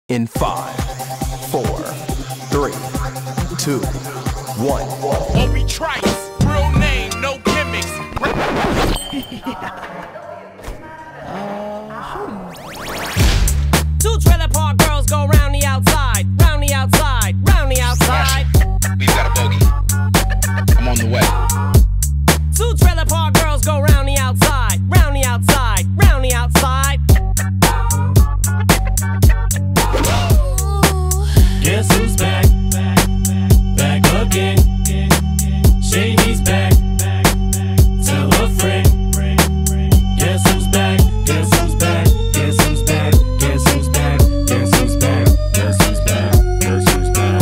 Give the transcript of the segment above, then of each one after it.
In 5, 4, 3, 2, 1. Obi Trice, real name, no gimmicks. Two trailer park girls go round the outside, round the outside, round the outside. We've got a bogey. I'm on the way. Two trailer park girls go round the outside, round the outside, round the outside. Guess who's back? Back again. Shady's back. Tell a friend. Guess who's back? Guess who's back? Guess who's back? Guess who's back? Guess who's back? Guess who's back? Guess who's back?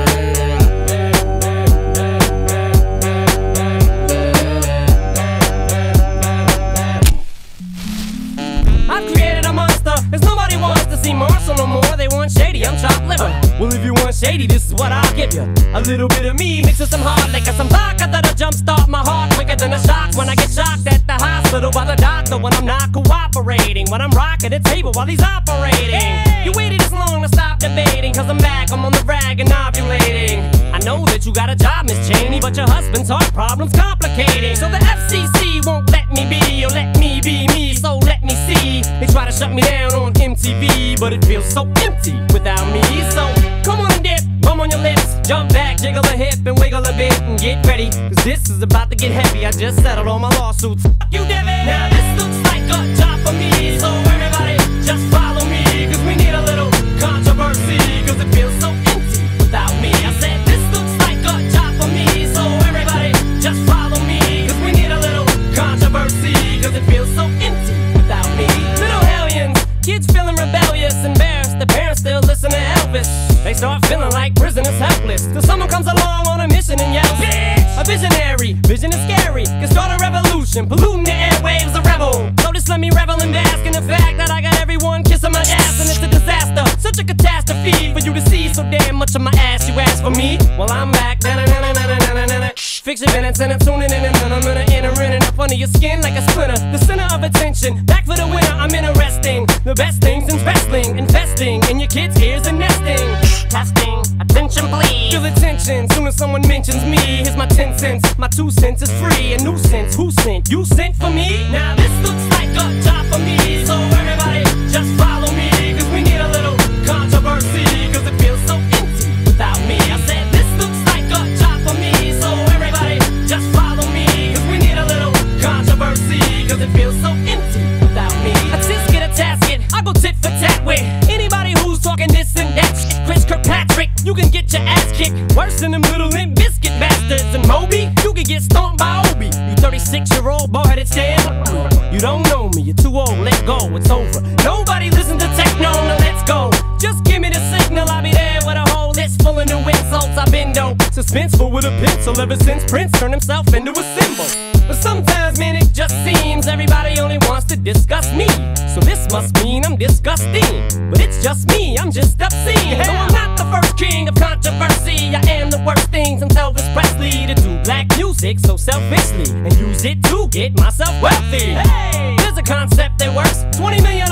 I've created a monster, cause nobody wants to see Marshall no more. They want Shady, I'm chopped liver. Well, if you want Shady, this is what I'll give you. A little bit of me mixed with some hard liquor, some vodka that'll jumpstart my heart quicker than a shock when I get shocked at the hospital by the doctor when I'm not cooperating, when I'm rocking the table while he's operating. Hey! You waited this long to stop debating, cause I'm back, I'm on the rag and ovulating. I know that you got a job, Miss Cheney, but your husband's heart problem's complicating. So the FCC won't let me be, or let me be me, so let me see. They try to shut me down on MTV, but it feels so empty without me. So come on and dip, bum on your lips, jump back, jiggle a hip and wiggle a bit and get ready, cause this is about to get heavy. I just settled all my lawsuits. Fuck you, Devin. Now this looks like a job for me, so everybody just follow me, cause we need a little controversy, cause it feels so empty without me. I said this looks like a job for me, so everybody just follow me, cause we need a little controversy, cause it feels so empty without me. Little hellions, kids feeling rebellious, embarrassed, the parents still listen to Elvis. They start feeling like prisoners helpless, till someone comes along on a mission and yells, bitch! A visionary, vision is scary, can start a revolution, polluting the airwaves, a rebel. So just let me revel and bask in the fact that I got everyone kissing my ass, and it's a disaster, such a catastrophe for you to see so damn much of my ass. You ask for me, well I'm back. Fix your minutes and I'm tuning in, and then I'm gonna enter in and up under your skin like a splinter. The center of attention, back for the winner. I'm interesting, the best things in wrestling, investing in your kids' ears and nesting. Testing, attention please. Feel the tension, soon as someone mentions me. Here's my 10 cents, my 2 cents is free. A nuisance, who sent? You sent for me? Now this looks like a job for me, so everybody just follow me, cause we need a little controversy, cause it feels so empty without me. I said this looks like a job for me, so everybody just follow me, cause we need a little controversy, cause it feels so empty without me. A tisket, a tasket, I go tit for tat with anybody who's talking this and that shit. Chris Kirkpatrick, you can get your ass kicked worse than them little Limp Biscuit bastards. And Moby, you can get stomped by Obi. You 36-year-old boy headed stand. You don't know me, you're too old, let go, it's over. Nobody listen to techno, now let's go. Just give me the signal, I'll be there with a whole list full of new insults. I've been dope, suspenseful with a pencil ever since Prince turned himself into a symbol. But sometimes, man, it just seems everybody only wants to discuss me. So this must mean I'm disgusting, but it's just me, I'm just obscene. Though I'm not the first king of controversy, I am the worst thing since Elvis Presley to do black music so selfishly and use it to get myself wealthy. Hey, there's a concept that works. 20 million